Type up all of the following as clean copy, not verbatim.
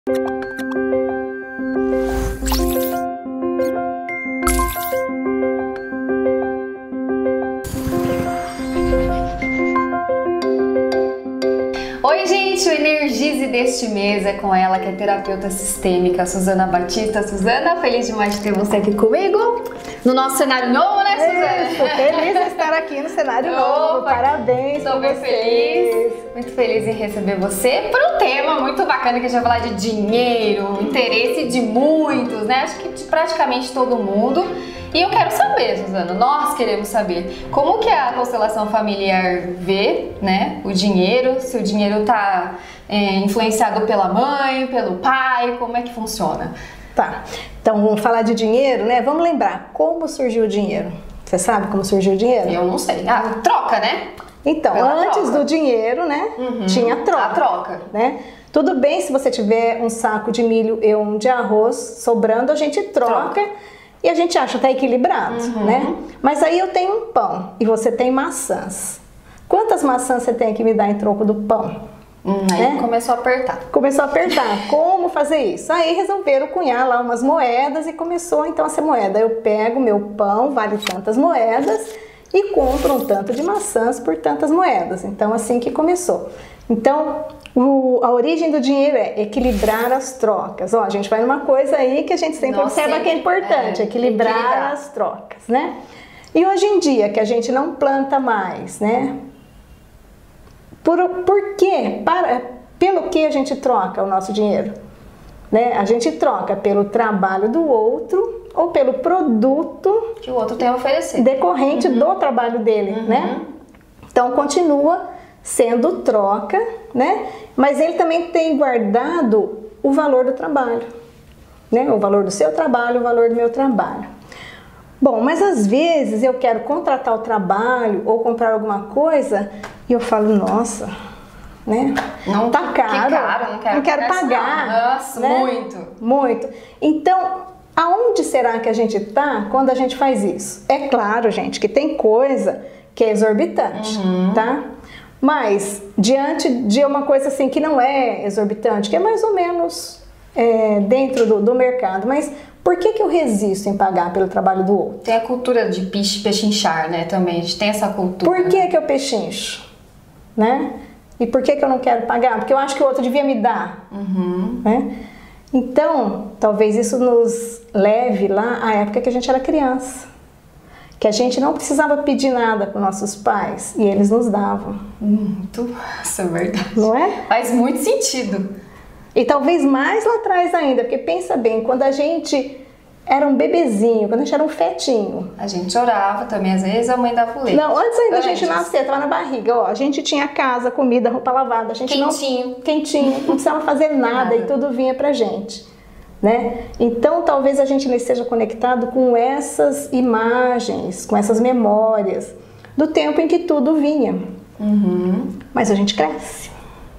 Oi gente, o Energize deste mês é com ela, que é terapeuta sistêmica, Suzana Batista. Suzana, feliz demais de ter você aqui comigo, no nosso cenário novo, né, Suzana? Estou feliz de estar aqui no cenário novo, parabéns. Estou bem feliz, muito feliz em receber você para um tema muito bacana que a gente vai falar de dinheiro, interesse de muitos, né, acho que de praticamente todo mundo. E eu quero saber, Suzana, nós queremos saber como que a constelação familiar vê, né, o dinheiro, se o dinheiro está influenciado pela mãe, pelo pai, como é que funciona? Tá, então vamos falar de dinheiro, né? Vamos lembrar como surgiu o dinheiro. Você sabe como surgiu o dinheiro? Eu não sei. Ah, troca, né? Então, antes do dinheiro, né, tinha troca. A troca. Né? Tudo bem se você tiver um saco de milho e um de arroz sobrando, a gente troca. E a gente acha que tá equilibrado, né? Mas aí eu tenho um pão e você tem maçãs. Quantas maçãs você tem que me dar em troco do pão? Aí começou a apertar. Começou a apertar. Como fazer isso? Aí resolveram cunhar lá umas moedas e começou então a ser moeda. Eu pego meu pão, vale tantas moedas, e compro um tanto de maçãs por tantas moedas. Então assim que começou. Então a origem do dinheiro é equilibrar as trocas. Ó, a gente vai numa coisa aí que a gente sempre observa que é importante, equilibrar as trocas, né? E hoje em dia que a gente não planta mais, né? Por quê? Pelo que a gente troca o nosso dinheiro? Né? A gente troca pelo trabalho do outro ou pelo produto que o outro tem a oferecer. Decorrente do trabalho dele, né? Então continua sendo troca, né? Mas ele também tem guardado o valor do trabalho, né? O valor do seu trabalho, o valor do meu trabalho. Bom, mas às vezes eu quero contratar o trabalho ou comprar alguma coisa e eu falo, nossa, né? Não tá caro, que caro, não quero pagar. Não. Nossa, né? muito. Então, aonde será que a gente tá quando a gente faz isso? É claro, gente, que tem coisa que é exorbitante, tá? Mas, diante de uma coisa assim que não é exorbitante, que é mais ou menos dentro do mercado, mas por que eu resisto em pagar pelo trabalho do outro? Tem a cultura de pechinchar, né, também, a gente tem essa cultura. Por que eu pechincho? Né? E por que eu não quero pagar? Porque eu acho que o outro devia me dar. Né? Então, talvez isso nos leve lá à época que a gente era criança. Que a gente não precisava pedir nada para nossos pais e eles nos davam. Isso é verdade. Não é? Faz muito sentido. E talvez mais lá atrás ainda, porque pensa bem, quando a gente era um bebezinho, quando a gente era um fetinho. A gente orava também, às vezes a mãe dava o leite. Não, antes ainda a gente nascer, tava na barriga, ó. A gente tinha casa, comida, roupa lavada. A gente quentinho, não precisava fazer nada e tudo vinha pra gente. Né? Então talvez a gente não esteja conectado com essas imagens, com essas memórias do tempo em que tudo vinha. Mas a gente cresce,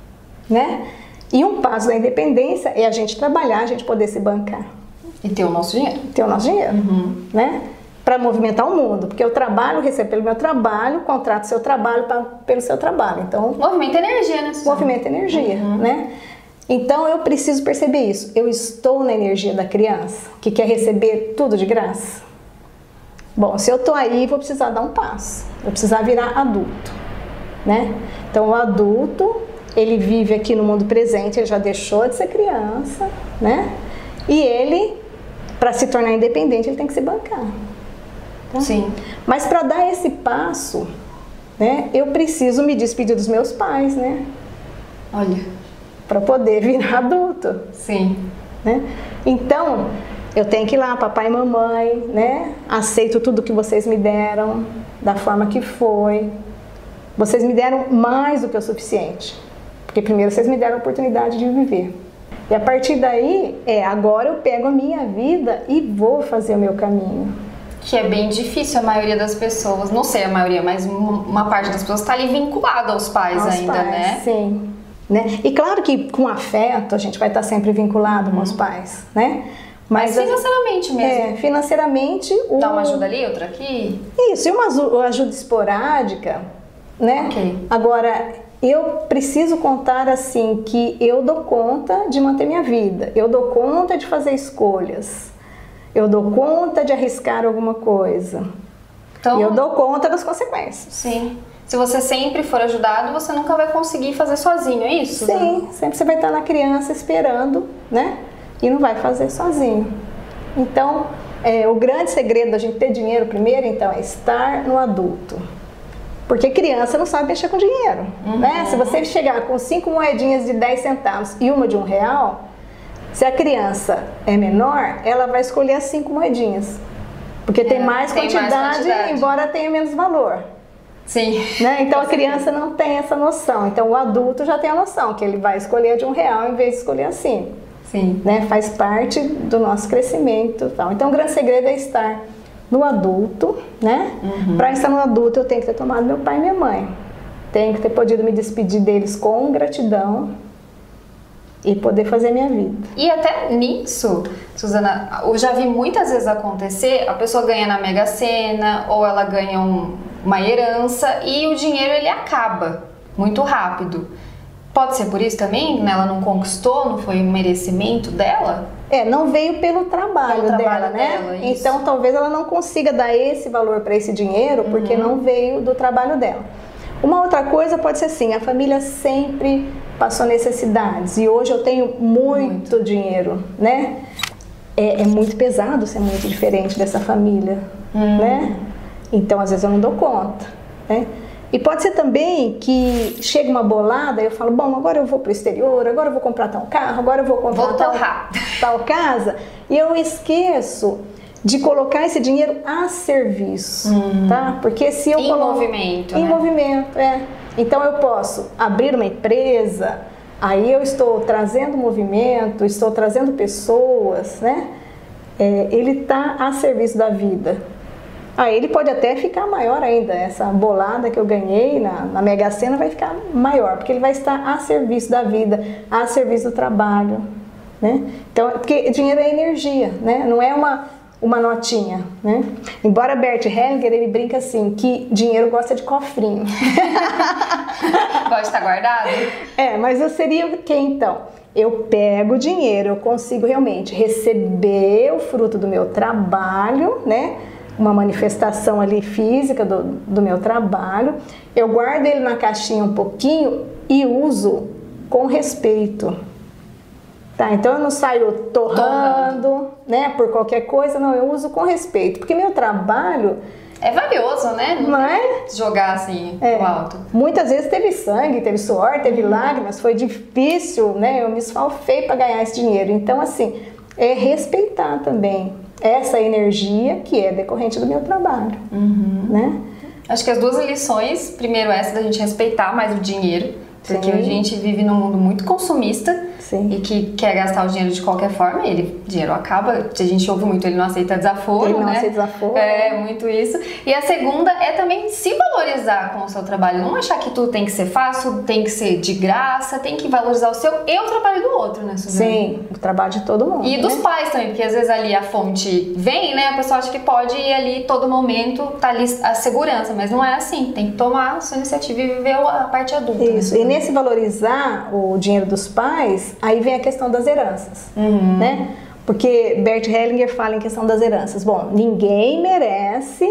né? E um passo da independência é a gente trabalhar, a gente poder se bancar. E ter o nosso dinheiro. Ter o nosso dinheiro, né? Para movimentar o mundo, porque eu trabalho, recebo pelo meu trabalho, contrato seu trabalho pelo seu trabalho. Então, movimenta energia, né? Movimenta energia, né? Então eu preciso perceber isso. Eu estou na energia da criança que quer receber tudo de graça. Bom, se eu tô aí, vou precisar dar um passo. Eu vou precisar virar adulto, né? Então o adulto, ele vive aqui no mundo presente, ele já deixou de ser criança, né? E ele, para se tornar independente, ele tem que se bancar. Tá? Sim. Mas para dar esse passo, né? Eu preciso me despedir dos meus pais, né? Olha. Para poder virar adulto. Sim. Né? Então, eu tenho que ir lá, papai e mamãe, né? Aceito tudo que vocês me deram, da forma que foi. Vocês me deram mais do que o suficiente. Porque primeiro vocês me deram a oportunidade de viver. E a partir daí, agora eu pego a minha vida e vou fazer o meu caminho. Que é bem difícil a maioria das pessoas, não sei a maioria, mas uma parte das pessoas está ali vinculada aos pais ainda, né? Sim. Né? E claro que com afeto a gente vai estar sempre vinculado com os pais, né? Mas financeiramente mesmo. Financeiramente... Dá uma ajuda ali, outra aqui? Isso, e uma ajuda esporádica, né? Ok. Agora, eu preciso contar assim que eu dou conta de manter minha vida, eu dou conta de fazer escolhas, eu dou conta de arriscar alguma coisa, então, eu dou conta das consequências. Sim. Se você sempre for ajudado, você nunca vai conseguir fazer sozinho, é isso? Sim, sempre você vai estar na criança esperando, né? E não vai fazer sozinho. Então, o grande segredo da gente ter dinheiro primeiro, então, é estar no adulto. Porque criança não sabe mexer com dinheiro, né? Se você chegar com 5 moedinhas de 10 centavos e uma de R$1, se a criança é menor, ela vai escolher as 5 moedinhas. Porque tem mais quantidade, embora tenha menos valor. Sim. Né? Então a criança não tem essa noção. Então o adulto já tem a noção que ele vai escolher de R$1 em vez de escolher assim. Sim. Né? Faz parte do nosso crescimento. Tal. Então o grande segredo é estar no adulto, né? Para estar no adulto eu tenho que ter tomado meu pai e minha mãe. Tenho que ter podido me despedir deles com gratidão e poder fazer minha vida. E até nisso, Suzana, eu já vi muitas vezes acontecer, a pessoa ganha na Mega Sena ou ela ganha uma herança e o dinheiro ele acaba muito rápido. Pode ser por isso também? Ela não conquistou, não foi um merecimento dela? Não veio pelo trabalho dela, né? Então talvez ela não consiga dar esse valor para esse dinheiro porque não veio do trabalho dela. Uma outra coisa pode ser assim, a família sempre passou necessidades e hoje eu tenho muito dinheiro, né? É muito pesado ser muito diferente dessa família, né? Então às vezes eu não dou conta, né? E pode ser também que chega uma bolada e eu falo, bom, agora eu vou para o exterior, agora eu vou comprar tal carro, agora eu vou comprar tal casa, e eu esqueço de colocar esse dinheiro a serviço, tá? Porque se eu movimento, em movimento, Então eu posso abrir uma empresa, aí eu estou trazendo movimento, estou trazendo pessoas, né? Ele está a serviço da vida. Aí ele pode até ficar maior ainda, essa bolada que eu ganhei na Mega Sena vai ficar maior, porque ele vai estar a serviço da vida, a serviço do trabalho, né? Então, porque dinheiro é energia, né? Não é uma notinha, né? Embora Bert Hellinger, ele brinca assim, que dinheiro gosta de cofrinho. Pode estar guardado? Mas eu seria o que então? Eu pego o dinheiro, eu consigo realmente receber o fruto do meu trabalho, né? Uma manifestação ali física do meu trabalho, eu guardo ele na caixinha um pouquinho e uso com respeito. Tá, então eu não saio torrando, né, por qualquer coisa, não, eu uso com respeito, porque meu trabalho é valioso, né? Não é jogar assim pro alto. Muitas vezes teve sangue, teve suor, teve lágrimas, foi difícil, né? Eu me esfalfei para ganhar esse dinheiro. Então, assim, é respeitar também essa energia que é decorrente do meu trabalho, né? Acho que as duas lições, primeiro essa da gente respeitar mais o dinheiro, porque a gente vive num mundo muito consumista. Sim. E que quer gastar o dinheiro de qualquer forma, o dinheiro acaba, a gente ouve muito, ele não aceita desaforo, ele não aceita desaforo. Muito isso. E a segunda é também se valorizar com o seu trabalho, não achar que tudo tem que ser fácil, tem que ser de graça, tem que valorizar o seu e o trabalho do outro, né, Suzana? Sim, o trabalho de todo mundo. E dos pais também, porque às vezes ali a fonte vem, né, a pessoa acha que pode ir ali todo momento, tá ali a segurança, mas não é assim, tem que tomar a sua iniciativa e viver a parte adulta. Isso, e nesse valorizar o dinheiro dos pais, aí vem a questão das heranças, né? Porque Bert Hellinger fala em questão das heranças. Bom, ninguém merece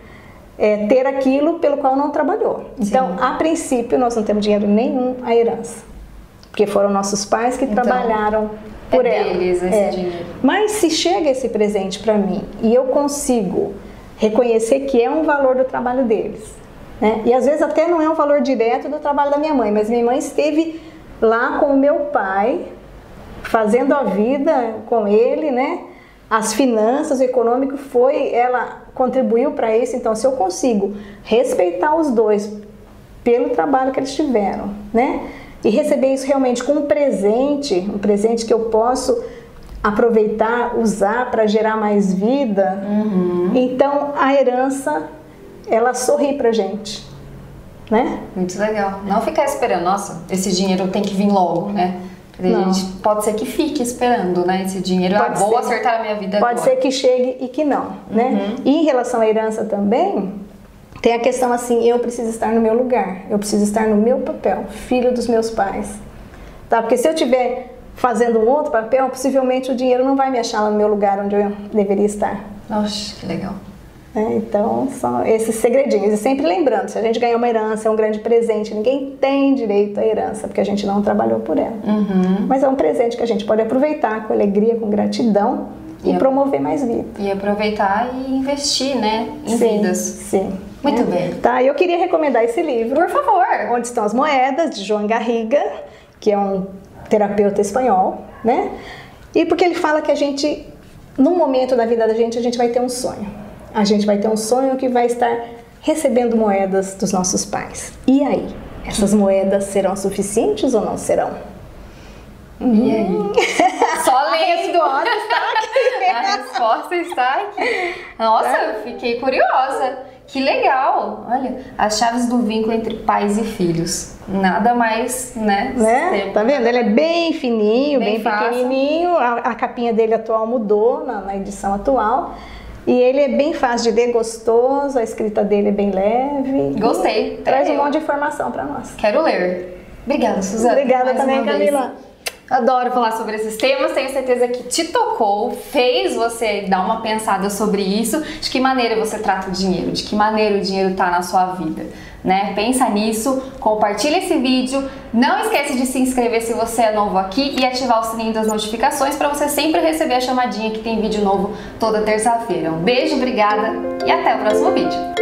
ter aquilo pelo qual não trabalhou. Então, a princípio, nós não temos dinheiro nenhum à herança. Porque foram nossos pais que trabalharam por ela. Deles esse dinheiro. Mas se chega esse presente para mim e eu consigo reconhecer que é um valor do trabalho deles, né? E às vezes até não é um valor direto do trabalho da minha mãe, mas minha mãe esteve lá com o meu pai, fazendo a vida com ele, né? As finanças, o econômico ela contribuiu para isso. Então, se eu consigo respeitar os dois pelo trabalho que eles tiveram, né? E receber isso realmente com um presente que eu posso aproveitar, usar para gerar mais vida, então a herança, ela sorri pra gente, né? Muito legal. Não ficar esperando, nossa, esse dinheiro tem que vir logo, né? A gente pode ser que fique esperando, né? Esse dinheiro, vou acertar a minha vida agora. Pode ser que chegue e que não, né? E em relação à herança também, tem a questão assim, eu preciso estar no meu lugar, eu preciso estar no meu papel, filho dos meus pais. Tá? Porque se eu estiver fazendo um outro papel, possivelmente o dinheiro não vai me achar lá no meu lugar onde eu deveria estar. Nossa, que legal. Então, são esses segredinhos. E sempre lembrando, se a gente ganhar uma herança, é um grande presente. Ninguém tem direito à herança, porque a gente não trabalhou por ela. Mas é um presente que a gente pode aproveitar com alegria, com gratidão e promover mais vida. E aproveitar e investir, né, em vidas. Sim. Muito bem. Tá, eu queria recomendar esse livro. Por favor. Onde Estão as Moedas, de Joan Garriga, que é um terapeuta espanhol, né? E porque ele fala que a gente, num momento da vida da gente, a gente vai ter um sonho. A gente vai ter um sonho que vai estar recebendo moedas dos nossos pais. E aí? Essas moedas serão suficientes ou não serão? E aí? Só lendo. A resposta está aqui. Nossa, eu fiquei curiosa. Que legal. Olha, as chaves do vínculo entre pais e filhos. Nada mais, né? Tá vendo? Ele é bem fininho, bem fácil. pequenininho. A capinha dele atual mudou na edição atual. E ele é bem fácil de ler, gostoso, a escrita dele é bem leve. Gostei. Traz um monte de informação para nós. Quero ler. Obrigada, Suzana. Obrigada também, Camila. Adoro falar sobre esses temas, tenho certeza que te tocou, fez você dar uma pensada sobre isso, de que maneira você trata o dinheiro, de que maneira o dinheiro está na sua vida, né? Pensa nisso, compartilha esse vídeo, não esquece de se inscrever se você é novo aqui e ativar o sininho das notificações para você sempre receber a chamadinha que tem vídeo novo toda terça-feira. Um beijo, obrigada e até o próximo vídeo.